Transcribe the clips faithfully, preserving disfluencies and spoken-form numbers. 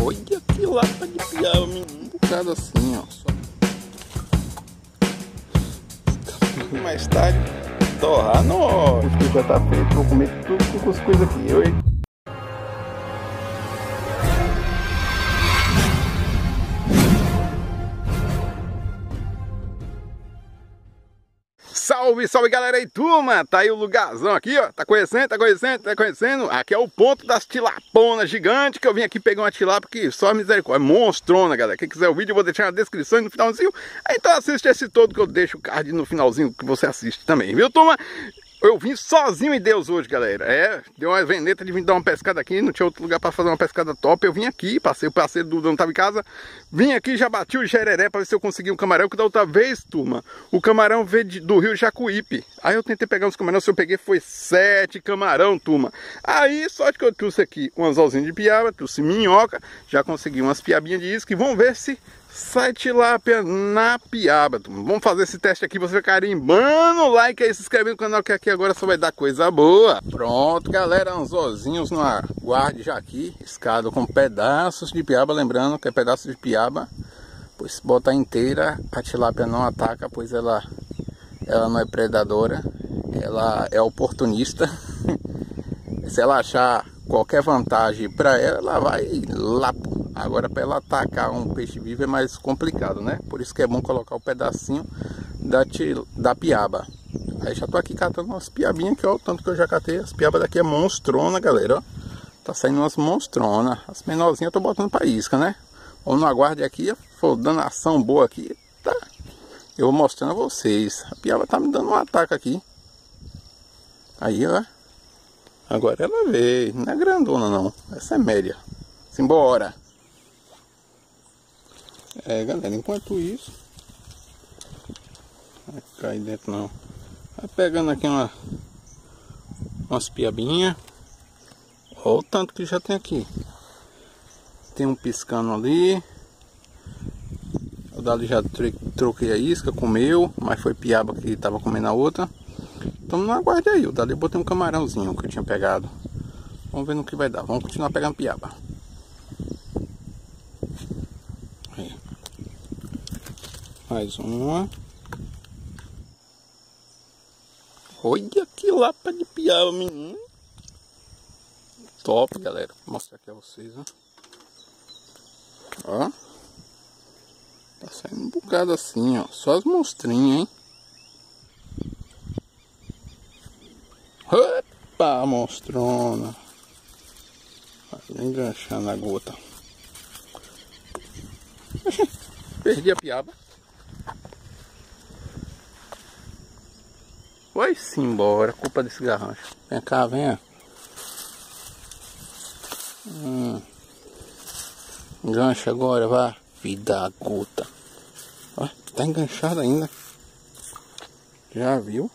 Olha que lata de piaba, menino. Um bocado assim, ó. Só. Mais tarde, torrar no óleo. O cuscuz já tá feito. Vou comer tudo com cuscuz aqui. Eu, hein? Salve, salve galera e turma, tá aí o lugarzão aqui, ó, tá conhecendo, tá conhecendo, tá conhecendo? Aqui é o ponto das tilaponas gigantes, que eu vim aqui pegar uma tilapa que só misericórdia, é monstrona, galera. Quem quiser o vídeo eu vou deixar na descrição e no finalzinho, então assiste esse todo que eu deixo o card no finalzinho que você assiste também, viu turma? Eu vim sozinho em Deus hoje, galera. É, deu uma veneta de vir dar uma pescada aqui. Não tinha outro lugar para fazer uma pescada top. Eu vim aqui, passei o parceiro do não estava em casa. Vim aqui, já bati o jereré para ver se eu consegui um camarão. Que da outra vez, turma, o camarão veio de, do rio Jacuípe. Aí eu tentei pegar uns camarões, se eu peguei foi sete camarão, turma. Aí, sorte que eu trouxe aqui um anzolzinho de piaba, trouxe minhoca. Já consegui umas piabinhas de isca. E vamos ver se sai tilápia na piaba, turma. Vamos fazer esse teste aqui, você carimbando o like aí, se inscrevendo no canal, que aqui agora só vai dar coisa boa. Pronto, galera, anzolzinhos no aguarde já aqui, escado com pedaços de piaba, lembrando que é pedaço de piaba, pois se botar inteira, a tilápia não ataca, pois ela, ela não é predadora, ela é oportunista. Se ela achar qualquer vantagem para ela, ela vai lá. Agora para ela atacar um peixe vivo é mais complicado, né? Por isso que é bom colocar o pedacinho da, da piaba. Aí já tô aqui catando umas piabinhas aqui, ó. O tanto que eu já catei. As piabas daqui é monstrona, galera, ó. Tá saindo umas monstronas. As menorzinhas eu tô botando pra isca, né? Vamos no aguarde aqui, ó. Dando ação boa aqui, tá? Eu vou mostrando a vocês. A piaba tá me dando um ataque aqui. Aí, ó. Agora ela veio. Não é grandona, não. Essa é média. Simbora. É, galera, enquanto isso, vai cair dentro não. Vai pegando aqui uma, umas piabinhas. Olha o tanto que já tem aqui. Tem um piscando ali. O dali já troquei a isca, comeu, mas foi piaba que tava comendo a outra. Então não aguarde aí. O dali eu botei um camarãozinho que eu tinha pegado. Vamos ver no que vai dar. Vamos continuar pegando piaba. Aí. Mais uma. Olha que lapa de piaba, menino. Top, galera. Vou mostrar aqui a vocês, ó. Ó. Tá saindo um bocado assim, ó. Só as monstrinhas, hein. Opa, monstrona. Vai enganchar na gota. Perdi a piaba. Foi-se embora, culpa desse garrancho. Vem cá, vem. Hum. Engancha agora, vá. Vida gota. Ó, tá enganchado ainda. Já viu?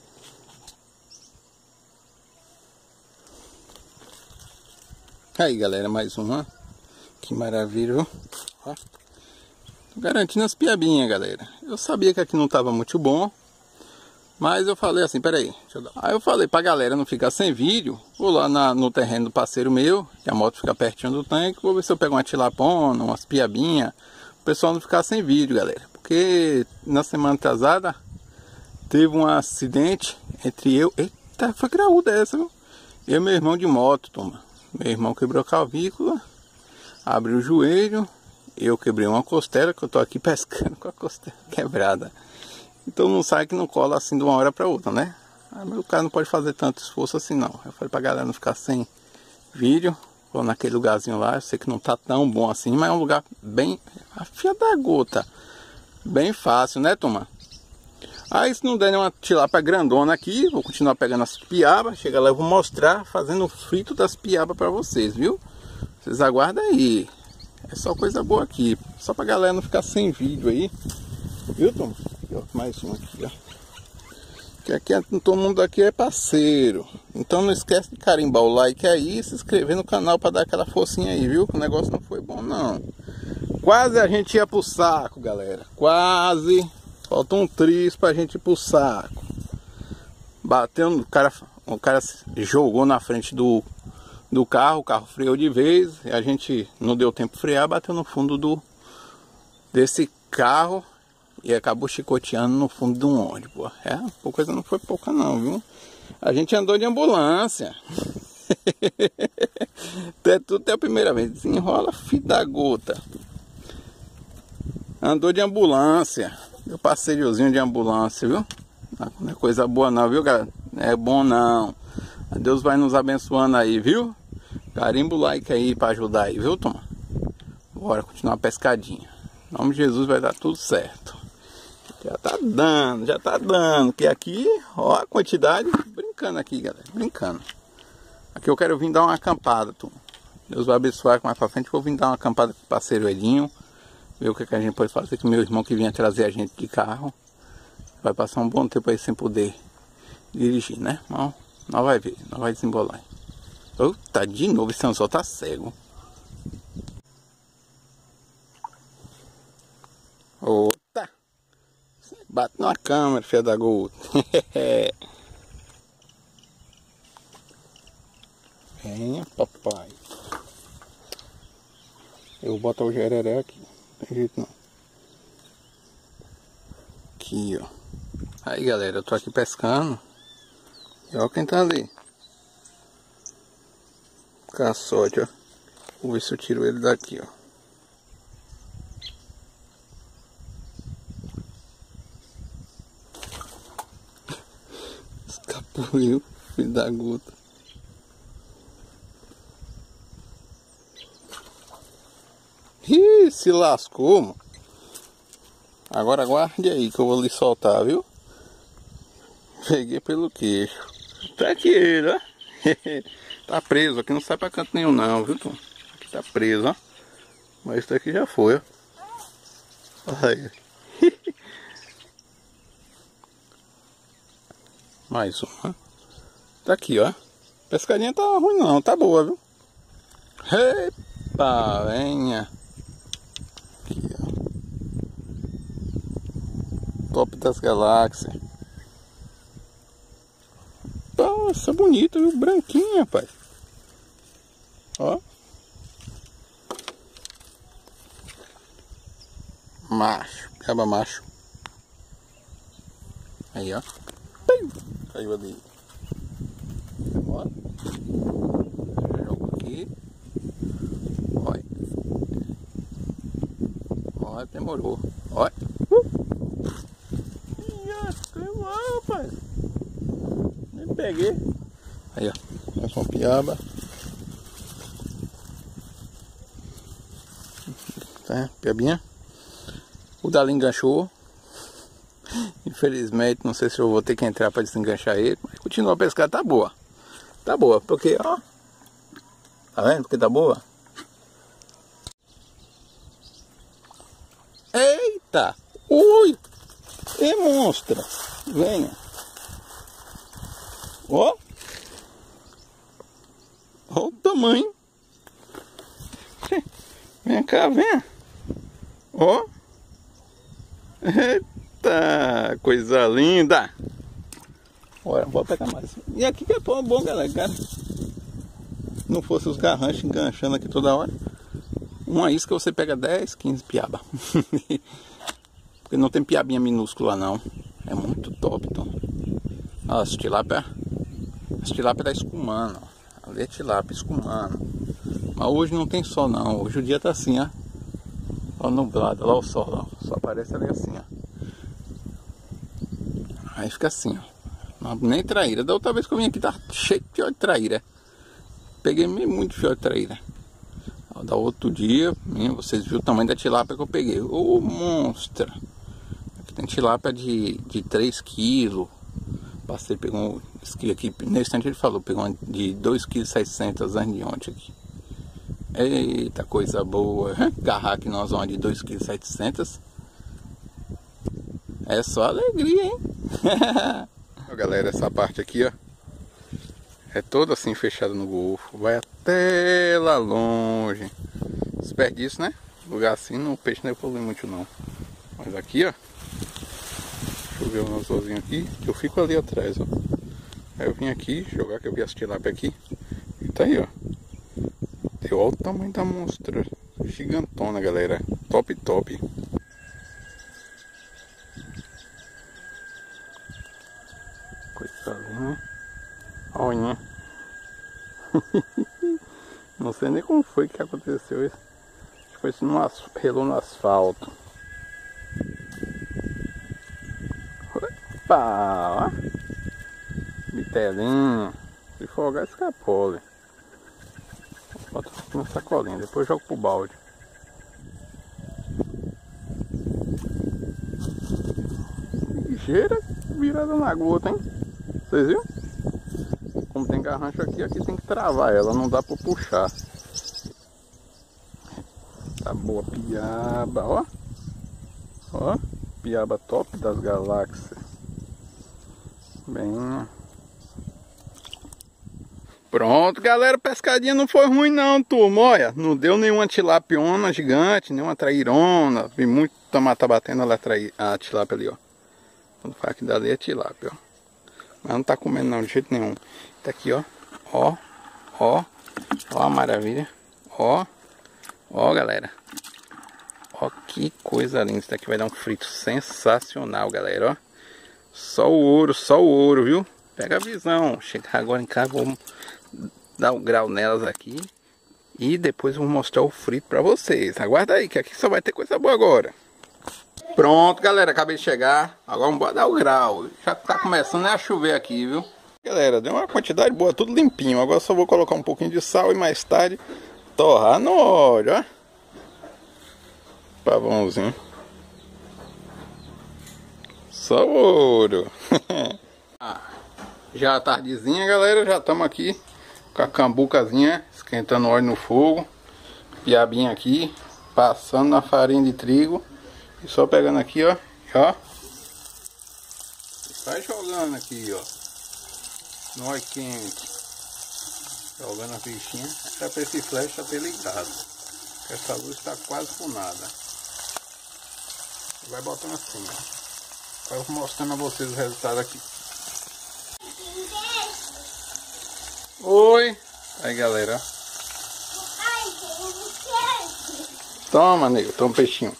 Aí, galera, mais uma. Que maravilha, viu? Ó. Tô garantindo as piabinhas, galera. Eu sabia que aqui não tava muito bom, mas eu falei assim, peraí, deixa eu dar. Aí eu falei pra galera não ficar sem vídeo. Vou lá na, no terreno do parceiro meu, que a moto fica pertinho do tanque. Vou ver se eu pego uma tilapona, umas piabinhas. O pessoal não ficar sem vídeo, galera. Porque na semana atrasada teve um acidente entre eu... Eita, foi graúda essa, viu? Eu e meu irmão de moto, turma. Meu irmão quebrou a clavícula, abriu o joelho. Eu quebrei uma costela, que eu tô aqui pescando com a costela quebrada. Então não sai que não cola assim de uma hora para outra, né? Aí o cara não pode fazer tanto esforço assim não. Eu falei pra galera não ficar sem vídeo. Vou naquele lugarzinho lá, eu sei que não tá tão bom assim, mas é um lugar bem... a fia da gota. Bem fácil, né, turma? Aí se não der nenhuma tilápia grandona aqui, vou continuar pegando as piabas. Chega lá, eu vou mostrar fazendo o frito das piabas pra vocês, viu? Vocês aguardem aí. É só coisa boa aqui. Só pra galera não ficar sem vídeo aí. Viu, Tom? Aqui, ó, mais um aqui, ó. Que aqui todo mundo aqui é parceiro. Então não esquece de carimbar o like aí e se inscrever no canal pra dar aquela forcinha aí, viu? Que o negócio não foi bom, não. Quase a gente ia pro saco, galera. Quase. Faltou um tris pra gente ir pro saco. Bateu, o cara, o cara jogou na frente do, do carro, o carro freou de vez, e a gente não deu tempo de frear, bateu no fundo do desse carro e acabou chicoteando no fundo de um ônibus. É, a coisa não foi pouca não, viu? A gente andou de ambulância. É tudo é a primeira vez. Desenrola fita da gota. Andou de ambulância. Eu passeiozinho de ambulância, viu? Não é coisa boa não, viu, galera? Não é bom não. Deus vai nos abençoando aí, viu? Carimba o like aí pra ajudar aí, viu, turma? Bora continuar a pescadinha. Em nome de Jesus vai dar tudo certo. Já tá dando, já tá dando. Que aqui, ó a quantidade. Brincando aqui, galera. Brincando. Aqui eu quero vir dar uma acampada, turma. Deus vai abençoar que mais pra frente eu vou vir dar uma acampada com o parceiro Edinho. Ver o que, que a gente pode fazer com o meu irmão que vinha trazer a gente de carro. Vai passar um bom tempo aí sem poder dirigir, né? Mas nós vai ver, nós vai desembolar. Eita, de novo esse anzol tá cego. Ota! Bate na câmera, filha da gota. Venha, papai. Eu vou botar o jereré aqui. Não tem jeito não. Aqui, ó. Aí, galera, eu tô aqui pescando. E olha quem tá ali. Caçote, ó. Vou ver se eu tiro ele daqui, ó. Escapuliu, filho da gota. Ih, se lascou, mano. Agora aguarde aí que eu vou lhe soltar, viu? Peguei pelo queixo. Tá aqui ele, ó. Tá preso, aqui não sai pra canto nenhum não, viu, Tom? Aqui tá preso, ó. Mas isso aqui já foi, ó. Olha aí. Mais um, ó. Tá aqui, ó. Pescadinha tá ruim não, tá boa, viu? Epa, venha. Aqui, ó. Top das galáxias. Nossa, bonito, viu? Branquinho, rapaz. Ó. Macho, piaba macho. Aí, ó. Caiu ali. Ó. Jogo aqui. Olha. Ó, demorou. Olha. Caiu, rapaz. Nem peguei. Aí, ó. Mais uma piaba. Tá, piabinha. O dali enganchou. Infelizmente, não sei se eu vou ter que entrar para desenganchar ele. Mas continua a pescar, tá boa. Tá boa, porque, ó. Tá vendo? Porque tá boa. Eita! Ui! E monstra! Venha! Ó! Ó o tamanho! Vem cá, vem! Ó! Eita! Coisa linda! Olha, vou pegar mais. E aqui que é bom, galera. Cara. Não fosse os garranchos enganchando aqui toda hora. Uma isca você pega dez, quinze piaba. Porque não tem piabinha minúscula não. É muito top, então. Olha as tilápia. As tilápia da escumando. Ali é tilápia escumando. Mas hoje não tem sol não. Hoje o dia tá assim, ó. Ó nublado. Olha o sol, ó. Só aparece ali assim, ó. Aí fica assim, ó. Nem traíra. Da outra vez que eu vim aqui tá cheio de fiel de traíra. Peguei muito fiel de traíra. Da outro dia, vocês viram o tamanho da tilápia que eu peguei. Ô, monstro! Aqui tem tilápia de, de três quilos. Passei, pegou esse aqui, aqui. Nesse instante ele falou, pegou uma de dois quilos e seiscentos anos de ontem aqui. Eita, coisa boa. Garrar aqui nós vamos de dois quilos e setecentos. É só alegria, hein? Ó, galera, essa parte aqui, ó. É toda assim fechada no golfo. Vai até lá longe. Desperdício, né? Lugar assim, o peixe não evolui muito não. Mas aqui, ó. Deixa eu ver o anzolzinho aqui. Eu fico ali atrás, ó. Aí eu vim aqui jogar, que eu vi as tilápia aqui. E tá aí, ó. Deu, olha o tamanho da monstra. Gigantona, galera. Top, top. Coisa linda. Olha. Não sei nem como foi que aconteceu isso. Acho que foi isso no as... relou no asfalto. Opa! Ó. Bitelinha. Se folgar, escapole. Bota na sacolinha, depois jogo pro balde. Ligeira virada na gota, hein? Vocês viram? Como tem garrancho aqui, aqui tem que travar ela, não dá pra puxar. Tá boa piaba, ó. Ó, piaba top das galáxias. Bem... Pronto, galera, pescadinha não foi ruim não, turma, olha, não deu nenhuma tilapiona gigante, nenhuma trairona, vi muito tamar batendo ela a tilápia ali, ó. Quando fala que dali é tilápia, ó. Mas não tá comendo não, de jeito nenhum. Tá aqui, ó, ó, ó, ó a maravilha, ó, ó, galera. Ó que coisa linda, isso daqui vai dar um frito sensacional, galera, ó. Só o ouro, só o ouro, viu? Pega a visão, chegar agora em casa, vou dar um grau nelas aqui e depois vou mostrar o frito pra vocês. Aguarda aí que aqui só vai ter coisa boa agora. Pronto, galera, acabei de chegar. Agora vamos dar o grau. Já tá começando a chover aqui, viu? Galera, deu uma quantidade boa, tudo limpinho. Agora só vou colocar um pouquinho de sal e mais tarde torrar no óleo, ó. Pavãozinho. Só ouro. Já tardezinha, galera, já estamos aqui com a cambucazinha, esquentando óleo no fogo, piabinha aqui, passando na farinha de trigo e só pegando aqui, ó, ó, vai jogando aqui, ó, no óleo quente, jogando a fichinha, até para esse flash já ter ligado, essa luz está quase por nada, vai botando assim, ó, vai mostrando a vocês o resultado aqui. Oi! Aí, galera. Toma, nego, toma um peixinho.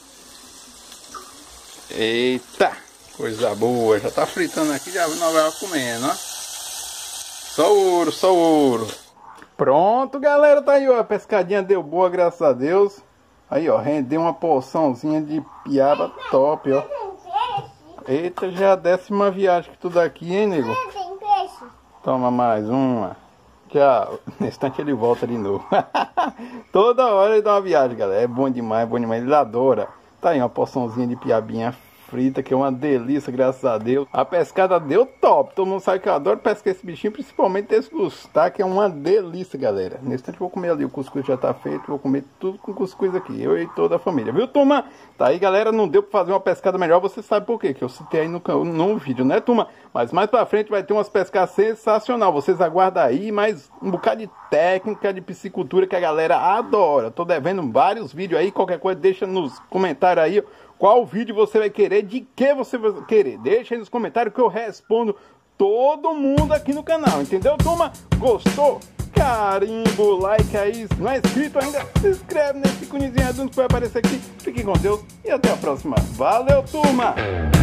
Eita! Coisa boa, já tá fritando aqui, já nós vamos comendo, ó. Só ouro, só ouro. Pronto, galera, tá aí, ó. A pescadinha deu boa, graças a Deus. Aí, ó, rendeu uma porçãozinha de piaba top, ó. Eita, já é a décima viagem que tu dá aqui, hein, nego? Toma mais uma. Tchau. Nesse instante ele volta de novo. Toda hora ele dá uma viagem, galera. É bom demais, bom demais. Ele adora. Tá aí uma porçãozinha de piabinha frita, que é uma delícia, graças a Deus. A pescada deu top. Todo mundo sabe que eu adoro pescar esse bichinho, principalmente esse gustá, que é uma delícia, galera. Nesse instante eu vou comer ali. O cuscuz já tá feito. Vou comer tudo com cuscuz aqui. Eu e toda a família. Viu, turma? Tá aí, galera. Não deu pra fazer uma pescada melhor. Você sabe por quê? Que eu citei aí no, no vídeo, né, turma? Mas mais pra frente vai ter umas pescadas sensacional. Vocês aguardam aí, mais um bocado de técnica de piscicultura que a galera adora. Tô devendo vários vídeos aí. Qualquer coisa deixa nos comentários aí qual vídeo você vai querer, de que você vai querer. Deixa aí nos comentários que eu respondo todo mundo aqui no canal. Entendeu, turma? Gostou? Carimbo, like aí. Se não é inscrito ainda, se inscreve nesse íconezinho azul que vai aparecer aqui. Fiquem com Deus e até a próxima. Valeu, turma!